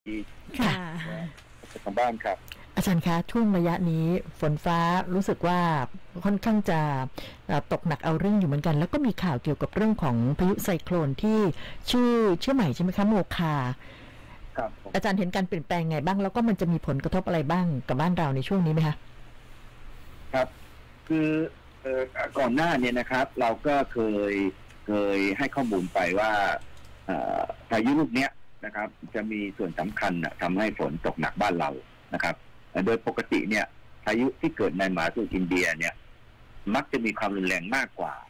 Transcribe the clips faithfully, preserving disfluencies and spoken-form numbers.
ค่ะทางบ้านครับอาจารย์คะช่วงระยะนี้ฝนฟ้ารู้สึกว่าค่อนข้างจะตกหนักเอาเรื่องอยู่เหมือนกันแล้วก็มีข่าวเกี่ยวกับเรื่องของพายุไซโคลนที่ชื่อชื่อใหม่ใช่ไหมคะโมคาครับอาจารย์เห็นการเปลี่ยนแปลงไงบ้างแล้วก็มันจะมีผลกระทบอะไรบ้างกับบ้านเราในช่วงนี้ไหมคะครับคือเอ่อก่อนหน้าเนี่ยนะครับเราก็เคยเคยให้ข้อมูลไปว่าพายุลูกนี้นะครับจะมีส่วนสำคัญนะทำให้ฝนตกหนักบ้านเรานะครับโดยปกติเนี่ยพายุที่เกิดในมหาสมุทรอินเดียเนี่ยมักจะมีความรุนแรงมากกว่า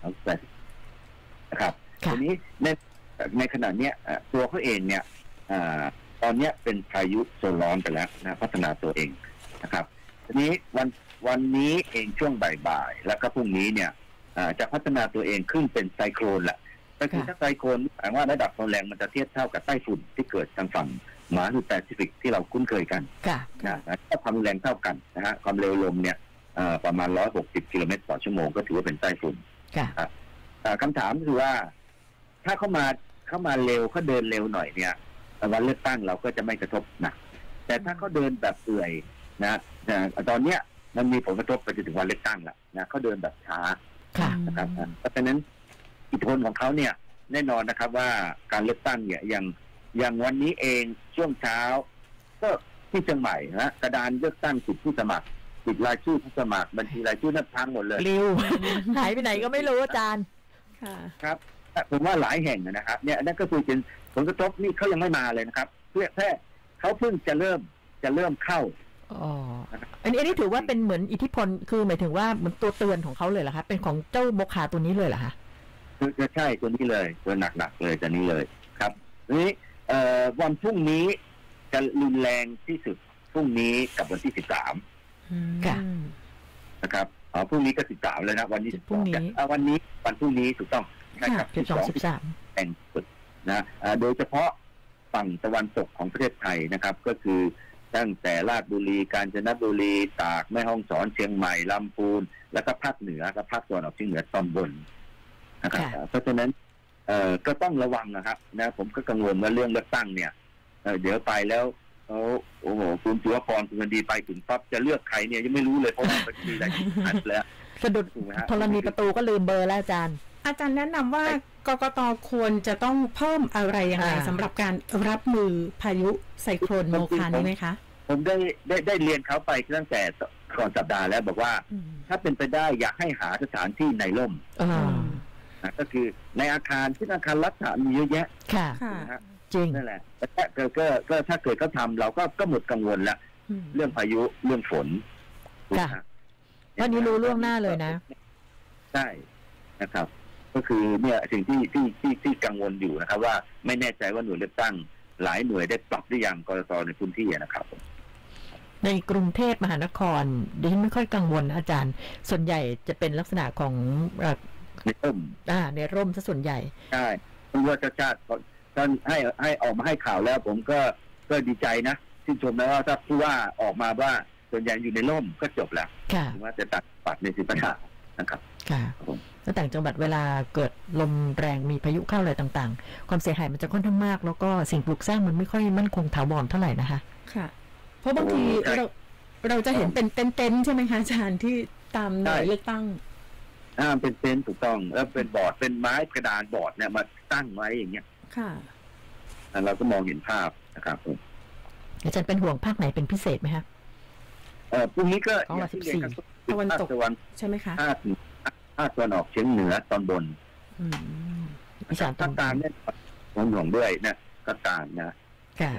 นะครับทีนี้ในในขณะนี้ตัวเขาเองเนี่ยตอนนี้เป็นพายุโซนร้อนไปแล้วนะพัฒนาตัวเองนะครับทีนี้วันวันนี้เองช่วงบ่ายๆแล้วก็พรุ่งนี้เนี่ยจะพัฒนาตัวเองขึ้นเป็นไซโคลนแหละก็คือถ้าไซโคลนแปลว่าระดับความแรงมันจะเทียบเท่ากับไต้ฝุ่นที่เกิดทางฝั่งมหาสมุทรแปซิฟิกที่เราคุ้นเคยกันนะถ้าความแรงเท่ากันนะฮะความเร็วลมเนี่ยประมาณหนึ่งร้อยหกสิบกิโลเมตรต่อชั่วโมงก็ถือว่าเป็นไต้ฝุ่นครับคำถามคือว่าถ้าเข้ามาเข้ามาเร็วเขาเดินเร็วหน่อยเนี่ยวันเลือกตั้งเราก็จะไม่กระทบหนักแต่ถ้าเขาเดินแบบเอื่อยนะตอนเนี้ยมันมีผลกระทบไปจนถึงวันเลือกตั้งแล้วนะเขาเดินแบบช้านะครับเพราะฉะนั้นอิทธิพลของเขาเนี่ยแน่นอนนะครับว่าการเลือกตั้งเนี่ยอย่างอย่างวันนี้เองช่วงเช้าก็ที่เชียงใหม่นะกระดานเลือกตั้งติดผู้สมัครติดรายชื่อผู้สมัครบัญชีรายชื่อนับพังหมดเลยริวหายไปไหนก็ไม่รู้อาจารย์ครับผมว่าหลายแห่งนะครับเนี่ยนั่นก็คือเป็นผลกระทบนี่เขายังไม่มาเลยนะครับเพื่อแค่เขาเพิ่งจะเริ่มจะเริ่มเข้าอ๋ออันนี้อันนี้ถือว่าเป็นเหมือนอิทธิพลคือหมายถึงว่าเหมือนตัวเตือนของเขาเลยเหรอคะเป็นของเจ้าโมคาตัวนี้เลยเหรอคะคือจะใช่ตัวนี้เลยตัวหนักๆเลยตัวนี้เลยครับนี้วันพรุ่งนี้จะรุนแรงที่สุดพรุ่งนี้กับวันที่สิบสามค่ะนะครับอ๋อพรุ่งนี้ก็สิบสามเลยนะวันนี้พรุ่งนี้วันนี้วันพรุ่งนี้ถูกต้องนะครับสิบสองสิบสามแห่งสุดนะโดยเฉพาะฝั่งตะวันตกของประเทศไทยนะครับก็คือตั้งแต่ราชบุรีกาญจนบุรีตากแม่ฮ่องสอนเชียงใหม่ลำพูนแล้วก็ภาคเหนือกับภาคตะวันออกเฉียงเหนือตอนบนนะครับเพราะฉะนั้นเอ่อก็ต้องระวังนะครับนะผมก็กังวลว่าเรื่องเลือกตั้งเนี่ยเเดี๋ยวไปแล้วเขาโอ้โหคุณจุฬาภรณ์คุณดีไปถึงปั๊บจะเลือกใครเนี่ยยังไม่รู้เลยเพราะว่าบัญชีรายชื่อหันแล้วสะดุดธรณีประตูก็ลืมเบอร์แล้วอาจารย์อาจารย์แนะนำว่ากกต.ควรจะต้องเพิ่มอะไรยังไงสำหรับการรับมือพายุไซโคลนโมคานี้ไหมคะผมได้ได้ได้เรียนเขาไปตั้งแต่ก่อนสัปดาห์แล้วบอกว่าถ้าเป็นไปได้อยากให้หาสถานที่ในร่มก็คือในอาคารที่อาคารรัฐมีเยอะแยะค่ะจริงนั่นแหละแต่ก็ก็ก็ถ้าเกิดเขาทำเราก็ก็หมดกังวลละเรื่องพายุเรื่องฝนค่ะวันนี้รู้ล่วงหน้าเลยนะใช่นะครับก็คือเนี่ยสิ่งที่ที่ที่ที่กังวลอยู่นะครับว่าไม่แน่ใจว่าหน่วยเลือกตั้งหลายหน่วยได้ปรับหรือยังกรตในพื้นที่นะครับในกรุงเทพมหานครดิฉันไม่ค่อยกังวลอาจารย์ส่วนใหญ่จะเป็นลักษณะของในร่มอ่าในร่มซะส่วนใหญ่ใช่ผู้ว่าชาติท่านให้ให้ออกมาให้ข่าวแล้วผมก็ก็ดีใจนะชื่นชมนะว่าถ้าผู้ว่าออกมาว่าส่วนใหญ่อยู่ในร่มก็จบแล้วถือว่าจะตัดปัดในสิบปัญหานะครับค่ะแล้วต่างจังหวัดเวลาเกิดลมแรงมีพายุเข้าอะไรต่างๆความเสียหายมันจะค่อนข้างมากแล้วก็สิ่งปลูกสร้างมันไม่ค่อยมั่นคงถาวรเท่าไหร่นะคะค่ะเพราะบางทีเราเราจะเห็นเป็นเต็นท์ใช่ไหมคะอาจารย์ที่ตามหน่วยเลือกตั้งอ่าเป็นเต็นท์ถูกต้องแล้วเป็นบอร์ดเป็นไม้กระดานบอร์ดเนี่ยมาตั้งไว้อย่างเงี้ยค่ะเราก็มองเห็นภาพนะครับอาจารย์เป็นห่วงภาคไหนเป็นพิเศษไหมคะเออพรุ่งนี้ก็อย่างที่เรียนตะวันตกใช่ไหมคะภาคภาคตะวันออกเฉียงเหนือตอนบนอีสานตอนกลางเนี่ยผมห่วงด้วยนะก็กลางนะค่ะ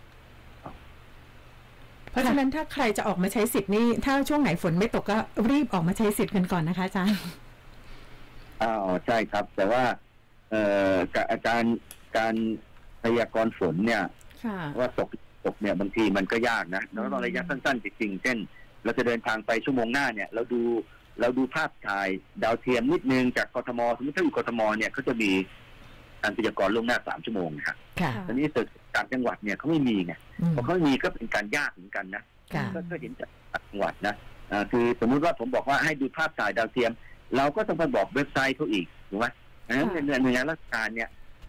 เพราะฉะนั้นถ้าใครจะออกมาใช้สิทธิ์นี่ถ้าช่วงไหนฝนไม่ตกก็รีบออกมาใช้สิทธิ์กันก่อนนะคะอาจารย์อ๋อใช่ครับแต่ว่าเอ่ออาจารย์การพยากรณ์ฝนเนี่ยว่าตกตกเนี่ยบางทีมันก็ยากนะแล้วตอนระยะสั้นๆจริงๆเช่นเราจะเดินทางไปชั่วโมงหน้าเนี่ยเราดูเราดูภาพถ่ายดาวเทียมนิดนึงจากกทมสมมติถ้าอยู่กทมเนี่ยเขาจะมีการพยากรณ์ล่วงหน้าสามชั่วโมงนะครับตอนนี้ตึกต่างจังหวัดเนี่ยเขาไม่มีไงพอเขาไม่มีก็เป็นการยากเหมือนกันนะก็เห็นจากจังหวัดนะคือสมมุติว่าผมบอกว่าให้ดูภาพถ่ายดาวเทียมเราก็ต้องไปบอกเว็บไซต์เขาอีกถูกไหมดังนั้นในหน่วยงานราชการเนี่ย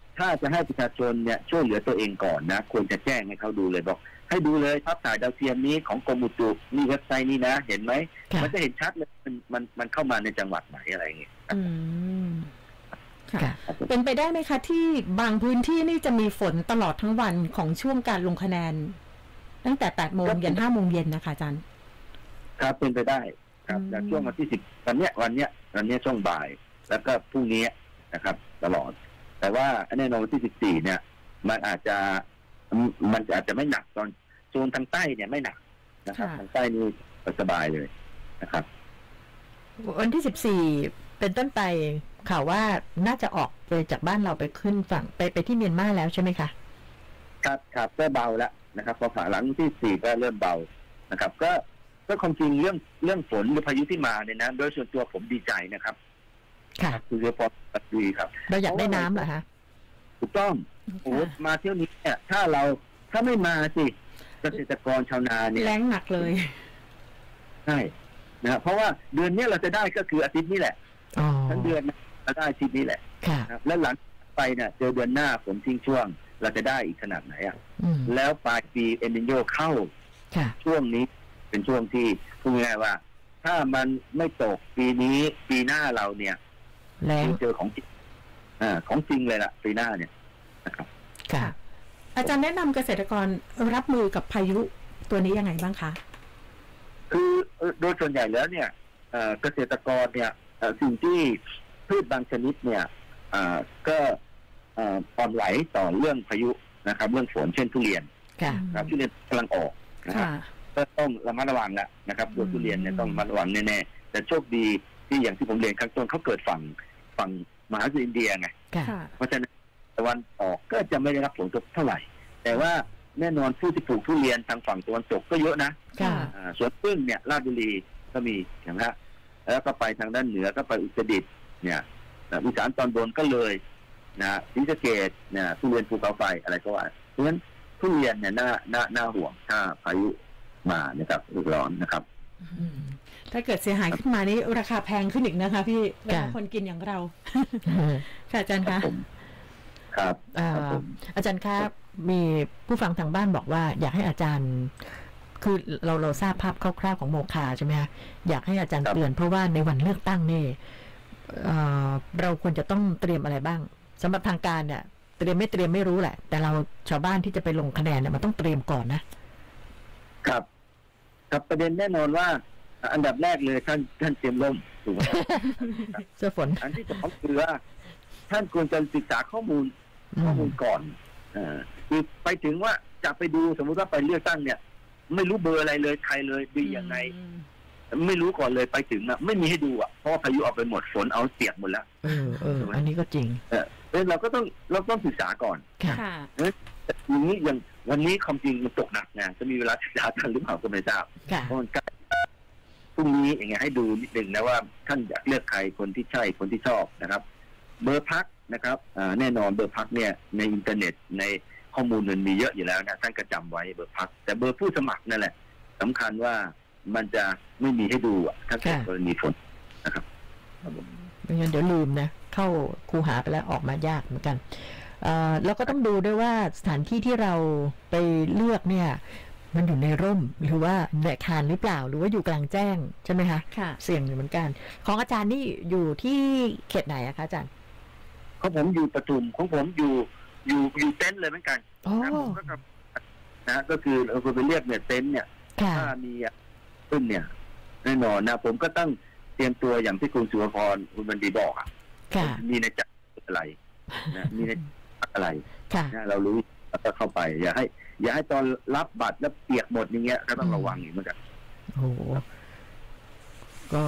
ถ้าจะให้ประชาชนเนี่ยช่วยเหลือตัวเองก่อนนะควรจะแจ้งให้เขาดูเลยบอกให้ดูเลยภาพถ่ายดาวเทียมนี้ของกรมอุตุนี่เว็บไซต์นี้นะเห็นไหมมันจะเห็นชัดเลยมันมันมันเข้ามาในจังหวัดไหนอะไรอย่างเงี้ยอืมค่ะเป็นไปได้ไหมคะที่บางพื้นที่นี่จะมีฝนตลอดทั้งวันของช่วงการลงคะแนนตั้งแต่แปดโมงยันห้าโมงเย็นนะคะอาจารย์ครับเป็นไปได้ครับแต่ช่วงวันที่สิบวันเนี้ยวันเนี้ยวันเนี้ยช่วงบ่ายแล้วก็พรุ่งนี้นะครับตลอดแต่ว่าแน่นอนวันที่สิบสี่เนี่ยมันอาจจะมันอาจจะไม่หนักตอนโซนทางใต้เนี่ยไม่หนักนะครับทางใต้นี่สบายเลยนะครับวันที่สิบสี่เป็นต้นไปข่าวว่าน่าจะออกไปจากบ้านเราไปขึ้นฝั่งไปไปที่เมียนมาแล้วใช่ไหมคะครับครับก็เบาแล้วนะครับพอผ่านหลังที่สี่ก็เริ่มเบานะครับก็ก็ความจริงเรื่องเรื่องฝนหรือพายุที่มาเนี่ยนะโดยส่วนตัวผมดีใจนะครับค่ะคือเฉพาะดีครับเราอยากได้น้ำเหรอคะถูกต้องโอ้มาเที่ยวนี้เนี่ยถ้าเราถ้าไม่มาสิเกษตรกรชาวนาเนี่ยแรงหนักเลยใช่นะเพราะว่าเดือนนี้เราจะได้ก็คืออาทิตย์นี้แหละทั้งเดือนเราได้อาทิตย์นี้แหละแล้วหลังไปเนี่ยเจอเดือนหน้าฝนทิ้งช่วงเราจะได้อีกขนาดไหนอ่ะแล้วปลายปีเอลนิโญเข้าช่วงนี้เป็นช่วงที่พูดง่ายๆว่าถ้ามันไม่ตกปีนี้ปีหน้าเราเนี่ยเจอของจริงอ่าของจริงเลยล่ะปีหน้าเนี่ยนะครับค่ะอาจารย์แนะนำเกษตรกรรับมือกับพายุตัวนี้ยังไงบ้างคะคือโดยส่วนใหญ่แล้วเนี่ยเกษตรกรเนี่ยสิ่งที่พืชบางชนิดเนี่ยก็อ่อนไหวต่อเรื่องพายุนะครับเรื่องฝนเช่นทุเรียนครับทุเรียนกำลังออกนะครับก็ต้องระมัดระวังแล้วนะครับตัวทุเรียนเนี่ยต้องระมัดระวังแน่ๆแต่โชคดีที่อย่างที่ผมเรียนข้างต้นเขาเกิดฝั่งฝั่งมหาสมุทรอินเดียไงเพราะฉะนั้นตะวันออกก็จะไม่ได้รับผลกระทบเท่าไหร่แต่ว่าแน่นอนผู้ที่ปลูกทุเรียนทางฝั่งตะวันตกก็เยอะนะสวนพึ่งเนี่ยราชบุรีก็มีอย่างนี้แล้วก็ไปทางด้านเหนือก็ไปอุตรดิตถ์เนี่ยอีสานตอนบนก็เลยนะศรีสะเกษเนี่ยทุเรียนภูเขาไฟอะไรก็ว่าเพราะฉะนั้นทุเรียนเนี่ยน่าน่าน่าห่วงถ้าพายุมานะครับฤดูร้อนนะครับถ้าเกิดเสียหายขึ้นมานี่ราคาแพงขึ้นอีกนะคะพี่เวลาคนกินอย่างเราค่ะอาจารย์คะครับอาจารย์ครับมีผู้ฟังทางบ้านบอกว่าอยากให้อาจารย์คือเราเราทราบภาพคร่าวๆของโมคาใช่ไหมคะอยากให้อาจารย์เตือนเพราะว่าในวันเลือกตั้งนี่เราควรจะต้องเตรียมอะไรบ้างสำหรับทางการเนี่ยเตรียมไม่เตรียมไม่รู้แหละแต่เราชาวบ้านที่จะไปลงคะแนนเนี่ยมันต้องเตรียมก่อนนะครับครับประเด็นแน่นอนว่าอันดับแรกเลยท่านท่านเตรียมร่มถูกไหมเสื้อฝนอันที่สองคือว่าท่านควรจะศึกษาข้อมูลข้อมูลก่อนอ่าคือไปถึงว่าจะไปดูสมมุติว่าไปเลือกตั้งเนี่ยไม่รู้เบอร์อะไรเลยใครเลยดียังไงไม่รู้ก่อนเลยไปถึงอ่ะไม่มีให้ดูอ่ะเพราะพายุออกไปหมดฝนเอาเสียบหมดแล้วเออเอออันนี้ก็จริงเออเราก็ต้องเราต้องศึกษาก่อนค่ะอย่างนี้อย่างวันนี้ความจริงมันตกหนักไงจะมีเวลาศึกษาทันหรือเปล่าก็ไม่ทราบเพราะมันใกล้พรุ่งนี้อย่างเงี้ยให้ดูนิดนึงนะว่าท่านอยากเลือกใครคนที่ใช่คนที่ชอบนะครับเบอร์พักนะครับแน่นอนเบอร์พักเนี่ยในอินเทอร์เน็ตในข้อมูลมันมีเยอะอยู่แล้วนะท่านก็จำไว้เบอร์พักแต่เบอร์ผู้สมัครนั่นแหละสำคัญว่ามันจะไม่มีให้ดูอ่ะถ้าเกิดกรณีฝนนะครับไม่งั้นเดี๋ยวลืมนะเข้าคูหาไปแล้วออกมายากเหมือนกันแล้วก็ต้องดูด้วยว่าสถานที่ที่เราไปเลือกเนี่ยมันอยู่ในร่มหรือว่าในอาคารหรือเปล่าหรือว่าอยู่กลางแจ้งใช่ไหมคะค่ะเสี่ยงอยู่เหมือนกันของอาจารย์นี่อยู่ที่เขตไหนอะคะอาจารย์ของผมอยู่ปทุมของผมอยู่อยู่อยู่เต็นท์เลยเหมือนกันนะผมก็นะก็คือเราควรไปเรียกเนี่ยเต็นท์เนี่ยถ้ามีขึ้นเนี่ยแน่นอนนะผมก็ต้องเตรียมตัวอย่างที่คุณสุภพรคุณบรรดีบอกอ่ะมีในใจอะไรนะมีในอะไรนะเรารู้เราก็เข้าไปอย่าให้อย่าให้ตอนรับบัตรแล้วเปียกหมดอย่างเงี้ยก็ต้องระวังอีกเหมือนกันโอ้ก็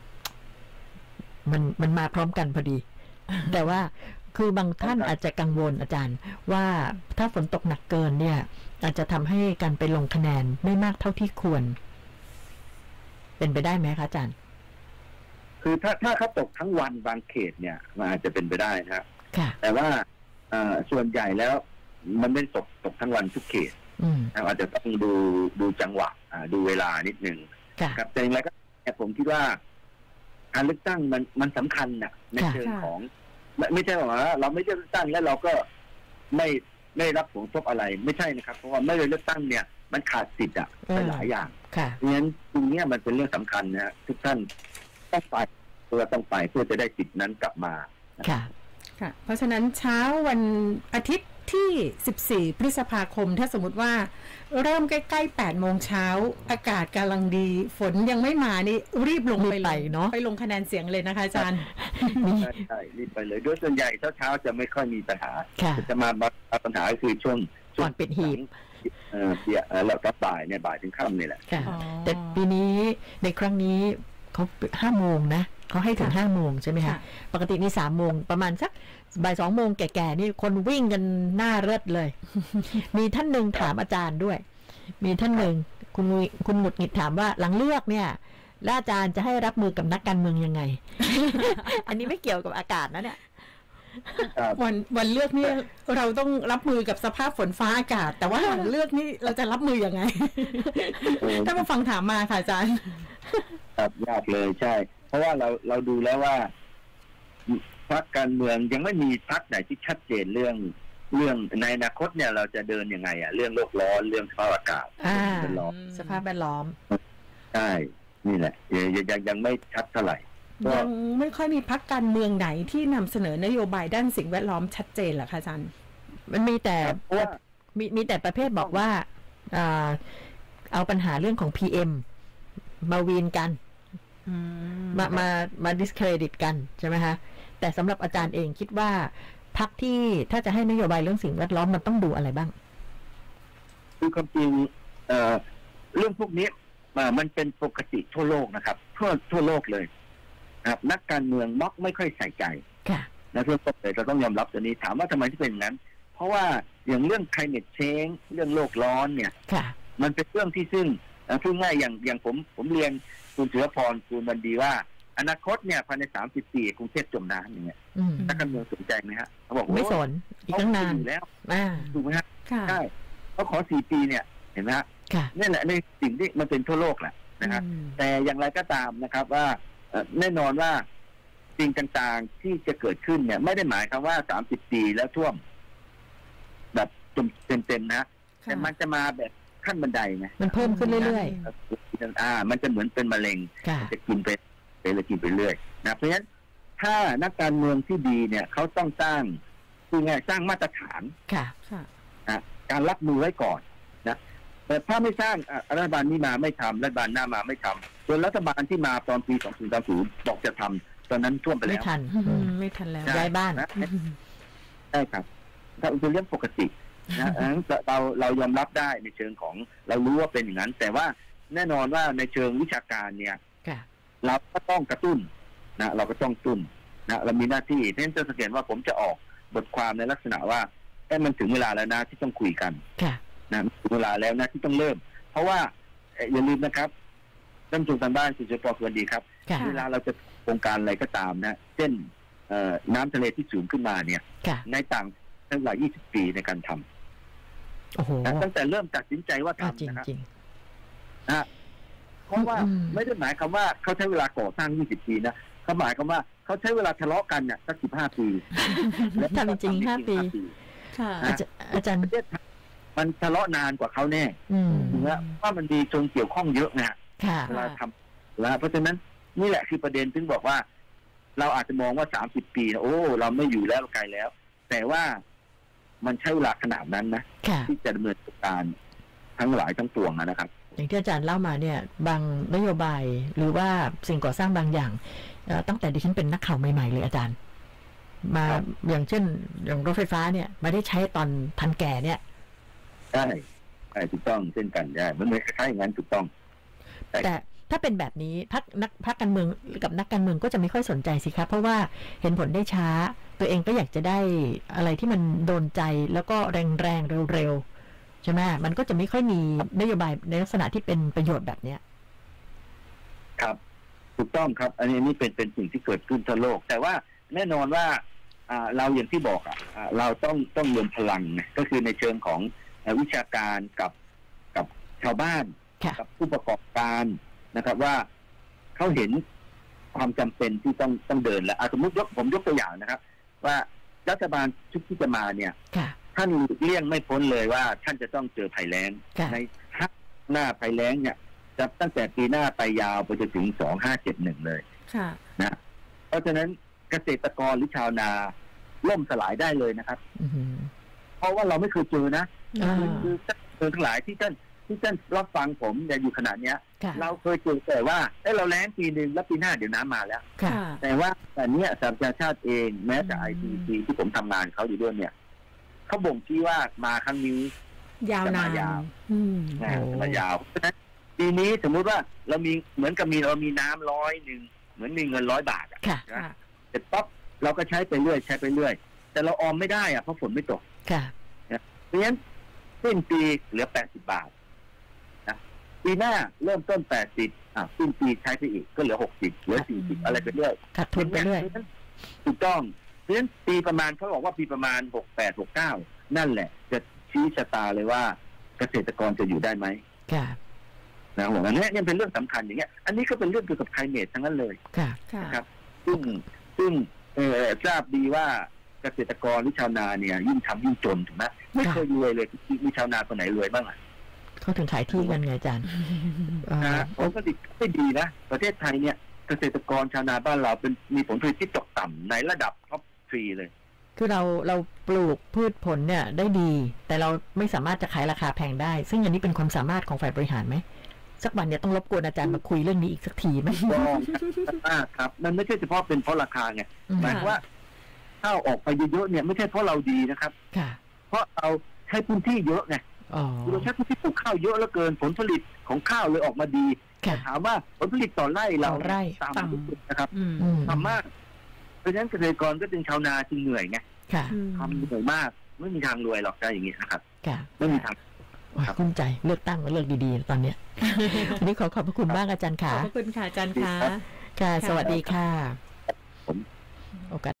มันมันมาพร้อมกันพอดีแต่ว่าคือบางท่านอาจจะกังวลอาจารย์ว่าถ้าฝนตกหนักเกินเนี่ยอาจจะทำให้การไปลงคะแนนไม่มากเท่าที่ควรเป็นไปได้ไหมคะอาจารย์คือถ้าถ้าเขาตกทั้งวันบางเขตเนี่ยมันอาจจะเป็นไปได้นะครับแต่ว่าส่วนใหญ่แล้วมันไม่ตกตกทั้งวันทุกเขตอาจจะต้องดูดูจังหวะดูเวลานิดนึงครับแต่อย่างไรก็ผมคิดว่าการเลือกตั้งมันมันสำคัญนะในเชิงของไม่ไม่ใช่ว่าเราไม่ได้เลือกตั้งแล้วเราก็ไม่ไม่รับผลกระทบอะไรไม่ใช่นะครับเพราะว่าไม่ได้เลือกตั้งเนี่ยมันขาดสิทธิ์อะไปหลายอย่างเพราะฉะนั้นตรงนี้มันเป็นเรื่องสำคัญนะทุกท่านต้องไปเพื่อต้องไปเพื่อจะได้สิทธินั้นกลับมาค่ะค่ะเพราะฉะนั้นเช้าวันอาทิตย์ที่สิบสี่พฤษภาคมถ้าสมมติว่าเริ่มใกล้ๆแปดโมงเช้าอากาศกำลังดีฝนยังไม่มานี่รีบลงไปเลยเนาะไปลงคะแนนเสียงเลยนะคะอาจารย์ใช่ใช่รีบไปเลยโดยส่วนใหญ่เช้าๆจะไม่ค่อยมีปัญหาจะมาปัญหาคือช่วงก่อนปิดหีบเออเดี๋ยวแล้วก็บ่ายเนี่ยบ่ายถึงค่ำนี่แหละแต่ปีนี้ในครั้งนี้เขาห้าโมงนะเขาให้ถึงห้าโมงใช่ไหมคะปกตินี่สามโมงประมาณสักบ่ายสองโมงแก่ๆนี่คนวิ่งกันหน้าเริดเลย มีท่านหนึ่งถามอาจารย์ด้วยมีท่านหนึ่งคุณคุณหงุดหงิดถามว่าหลังเลือกเนี่ยแล้วอาจารย์จะให้รับมือกับนักการเมืองยังไง อันนี้ไม่เกี่ยวกับอากาศนะเนี่ยวันวันเลือกนี่เราต้องรับมือกับสภาพฝนฟ้าอากาศแต่ว่าหลังเลือกนี่เราจะรับมือยังไง ถ้ามาฟังถามมาค่ะอาจารย์ครับยากเลยใช่เพราะว่าเราเราดูแล้วว่าพรรคการเมืองยังไม่มีพรรคไหนที่ชัดเจนเรื่องเรื่องในอนาคตเนี่ยเราจะเดินยังไงอ่ะเรื่องโลกร้อนเรื่องสภาพอากาศสภาพแวดล้อมใช่นี่แหละยังยังยังไม่ชัดเท่าไหร่ยังไม่ค่อยมีพรรคการเมืองไหนที่นำเสนอนโยบายด้านสิ่งแวดล้อมชัดเจนหรอคะอาจารย์มันมีแต่มีมีแต่ประเภทบอกว่าเอาปัญหาเรื่องของ พี เอ็ม มาวีนกันมามามาดิสเครดิตกันใช่ไหมคะแต่สำหรับอาจารย์เองคิดว่าพรรคที่ถ้าจะให้นโยบายเรื่องสิ่งแวดล้อมมันต้องดูอะไรบ้างคือความจริงเอ่อเรื่องพวกนี้มันเป็นปกติทั่วโลกนะครับทั่วทั่วโลกเลยนะครับนักการเมืองมักไม่ค่อยใส่ใจนะทั่วโลกเลยเราต้องยอมรับตัวนี้ถามว่าทำไมที่เป็นอย่างนั้นเพราะว่าอย่างเรื่อง climate change เรื่องโลกร้อนเนี่ยมันเป็นเรื่องที่ซึ่งพูดง่ายอย่างอย่างผมผมเรียนคุณเสือพรคุณบันดีว่าอนาคตเนี่ยภายในสามสิบปีกรุงเทพจมน้ำอย่างเงี้ยนักการเมืองสนใจไหมฮะเขาบอกไม่สนอีกตั้งนานแล้วถูกไหมฮะใช่เขาขอสี่ปีเนี่ยเห็นไหมฮะนี่แหละในสิ่งที่มันเป็นทั่วโลกแหละนะครับแต่อย่างไรก็ตามนะครับว่าแน่นอนว่าสิ่งต่างๆที่จะเกิดขึ้นเนี่ยไม่ได้หมายความว่าสามสิบปีแล้วท่วมแบบเต็มๆนะแต่มันจะมาแบบขั้นบันไดไงมันเพิ่มขึ้นเรื่อยๆอ่ามันจะเหมือนเป็นมะเร็งจะกินไปไปเลยกินไปเรื่อยนะเพราะฉะนั้นถ้านักการเมืองที่ดีเนี่ยเขาต้องสร้างคือไงสร้างมาตรฐานค่ะนะการรับมือไว้ก่อนนะแต่ถ้าไม่สร้างรัฐบาลนี้มาไม่ทำรัฐบาลหน้ามาไม่ทำส่วนรัฐบาลที่มาตอนปีสองพันสามสิบบอกจะทำตอนนั้นท่วมไปแล้วไม่ทันไม่ทันแล้วย้ายบ้านใช่ครับถ้าเป็นเรื่องปกตินะเราเรายอมรับได้ในเชิงของเรารู้ว่าเป็นอย่างนั้นแต่ว่าแน่นอนว่าในเชิงวิชาการเนี่ยเราก็ต้องกระตุ้นนะเราก็ต้องตุ้นนะเรามีหน้าที่เพราะฉะนั้นจะสังเกตว่าผมจะออกบทความในลักษณะว่าแค่มันถึงเวลาแล้วนะที่ต้องคุยกันนะถึงเวลาแล้วนะที่ต้องเริ่มเพราะว่าอย่าลืมนะครับท่านผู้ชมทางบ้านคุณเฉพาะสวัสดีครับเวลาเราจะโครงการอะไรก็ตามนะเช่นน้ำทะเลที่สูงขึ้นมาเนี่ยในต่างใช้เวลายี่สิบปีในการทำตั้งแต่เริ่มตัดสินใจว่าทำนะครับนะเพราะว่าไม่ได้หมายความว่าเขาใช้เวลาก่อสร้างยี่สิบปีนะเขาหมายความว่าเขาใช้เวลาทะเลาะกันเนี่ยสักสิบห้าปีและทำจริงห้าปีอาจารย์ประเทศมันทะเลาะนานกว่าเขาแน่ถึงว่ามันมีชนเกี่ยวข้องเยอะนะเวลาทำแล้วเพราะฉะนั้นนี่แหละคือประเด็นถึงบอกว่าเราอาจจะมองว่าสามสิบปีโอ้เราไม่อยู่แล้วไกลแล้วแต่ว่ามันใช้เวลาขนาดนั้นนะที่จะดำเนินการทั้งหลายทั้งปวงนะครับอย่างที่อาจารย์เล่ามาเนี่ยบางนโยบายหรือว่าสิ่งก่อสร้างบางอย่างตั้งแต่ดิฉันเป็นนักข่าวใหม่ๆเลยอาจารย์มาอย่างเช่นอย่างรถไฟฟ้าเนี่ยมาได้ใช้ตอนทันแก่เนี่ยใช่ใช่ถูกต้องเช่นกันใช่มันไม่คล้ายๆอย่างนั้นถูกต้องแต่ถ้าเป็นแบบนี้พรรคนักพรรคการเมืองกับนักการเมืองก็จะไม่ค่อยสนใจสิครับเพราะว่าเห็นผลได้ช้าตัวเองก็อยากจะได้อะไรที่มันโดนใจแล้วก็แรงๆเร็วๆใช่ไหมมันก็จะไม่ค่อยมีนโยบายในลักษณะที่เป็นประโยชน์แบบเนี้ยครับถูกต้องครับอันนี้นี่เป็นเป็นสิ่งที่เกิดขึ้นทั่วโลกแต่ว่าแน่นอนว่าเราอย่างที่บอกอ่ะเราต้องต้องรวมพลังนะก็คือในเชิงของวิชาการกับกับชาวบ้านกับผู้ประกอบการนะครับว่าเขาเห็นความจำเป็นที่ต้องต้องเดินแล้วสมมติยกผมยกตัวอย่างนะครับว่ารัฐบาลชุดที่จะมาเนี่ยค่ะท่านหลีกเลี่ยงไม่พ้นเลยว่าท่านจะต้องเจอภัยแล้งค่ะในหน้าภัยแล้งเนี่ยจะตั้งแต่ปีหน้าไปยาวไปจนถึงสองห้าเจ็ดหนึ่งเลยค่ะนะเพราะฉะนั้นเกษตรกรหรือชาวนาล่มสลายได้เลยนะครับอืมเพราะว่าเราไม่เคยเจอนะอ่าคือคือเจอทั้งหลายที่ท่านที่ท่านรับฟังผมเนี่ยอยู่ขนาดเนี้ยค่ะเราเคยเจอแต่ว่าเอ้ยเราแล้งปีหนึ่งแล้วปีหน้าเดี๋ยวน้ำมาแล้วค่ะแต่ว่าแต่เนี้ยสหประชาชาติเองแม้แต่อืมไอทีซีที่ผมทำงานเขาอยู่ด้วยเนี่ยเขาบ่งชี้ว่ามาครั้งนี้ยาวนานจะมายาวอืมนะโอ้มายาวเพราะฉะนั้นปีนี้สมมุติว่าเรามีเหมือนกับมีเรามีน้ำร้อยหนึ่งเหมือนมีเงินร้อยบาทอะค่ะนะค่ะเสร็จปั๊บเราก็ใช้ไปเรื่อยใช้ไปเรื่อยแต่เราออมไม่ได้อะเพราะฝนไม่ตกค่ะเพราะฉะนั้นสิ้นปีเหลือแปดสิบบาทนะปีหน้าเริ่มต้นแปดสิบอ่ะสิ้นปีใช้ไปอีกก็เหลือหกสิบเหลือสี่สิบอะไรไปเรื่อยขาดทุนไปเรื่อยถูกต้องเพราะฉะนั้นปีประมาณเขาบอกว่าปีประมาณหกแปดหกเก้านั่นแหละ จะชี้ชะตาเลยว่าเกษตรกรจะอยู่ได้ไหมค่ะนะผมอันนี้เนี่ยเป็นเรื่องสำคัญอย่างเงี้ย อันนี้ก็เป็นเรื่องเกี่ยวกับไคลเมททั้งนั้นเลยค่ะค่ะนะครับ ซึ่งซึ่งเออทราบดีว่าเกษตรกรหรือชาวนาเนี่ยยิ่งทำยิ่งจนถูกไหมไม่เคยรวยเลยมีชาวนาคนไหนรวยบ้างอ่ะเขาถึงขายที่กันไงอาจารย์เอ่อนะผลผลิตไม่ดีนะประเทศไทยเนี่ยเกษตรกรชาวนาบ้านเราเป็นมีผลผลิตที่ตกต่ำในระดับท็อปทรีเลยคือเราเราปลูกพืชผลเนี่ยได้ดี แต่เราไม่สามารถจะขายราคาแพงได้ ซึ่งอันนี้เป็นความสามารถของฝ่ายบริหารไหมสักวันเนี่ยต้องรบกวนอาจารย์มาคุยเรื่องนี้อีกสักทีไหมก็มากครับมันไม่ใช่เฉพาะเป็นเพราะราคาไงอืมหมายความว่าข้าวออกไปเยอะๆเนี่ยไม่ใช่เพราะเราดีนะครับค่ะเพราะเราใช้พื้นที่เยอะไงอ๋อเราใช้พื้นที่ปลูกข้าวเยอะเหลือเกินผลผลิตของข้าวเลยออกมาดีค่ะถามว่าผลผลิตต่อไร่เราต่อไร่ต่ำที่สุดนะครับอืมอืมต่ำมากเพราะฉะนั้นเกษตรกรก็จึงชาวนาจึงเหนื่อยไงค่ะอืมทำเหนื่อยมากไม่มีทางรวยหรอกได้อย่างนี้นะครับค่ะไม่มีทางโอ้ยคุ้มใจเลือกตั้งมาเลือกดีๆตอนเนี้ย วันนี้ขอขอบพระคุณมากอาจารย์ขอค่ะบพระคุณค่ะอาจารย์ค่ะค่ะ สวัสดีค่ะผมโอกาส